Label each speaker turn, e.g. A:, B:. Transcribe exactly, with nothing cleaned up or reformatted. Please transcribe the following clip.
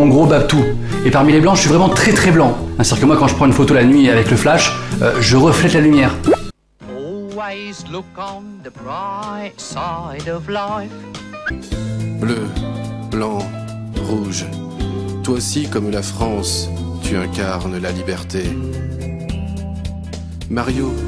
A: en gros Babtou. Et parmi les blancs, je suis vraiment très très blanc. C'est-à-dire que moi, quand je prends une photo la nuit avec le flash, euh, je reflète la lumière.
B: Always look on the bright side of life.
C: Bleu, blanc, rouge. Toi aussi, comme la France, tu incarnes la liberté. Mario